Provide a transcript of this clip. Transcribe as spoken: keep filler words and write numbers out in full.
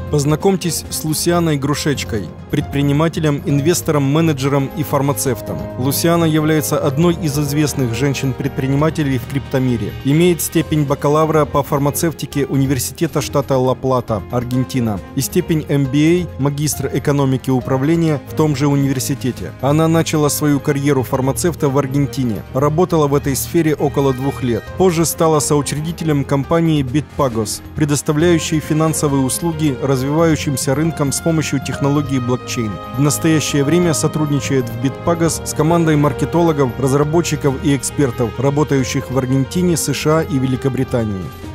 Познакомьтесь с Лусианой Грушечкой, предпринимателем, инвестором, менеджером и фармацевтом. Лусиана является одной из известных женщин-предпринимателей в криптомире. Имеет степень бакалавра по фармацевтике Университета штата Ла-Плата, Аргентина, и степень эм би эй, магистр экономики и управления в том же университете. Она начала свою карьеру фармацевта в Аргентине. Работала в этой сфере около двух лет. Позже стала соучредителем компании Bitpagos, предоставляющей финансовые услуги развивающимся рынкам с помощью технологии блокчейн. В настоящее время сотрудничает в Bitpagos с командой маркетологов, разработчиков и экспертов, работающих в Аргентине, США и Великобритании.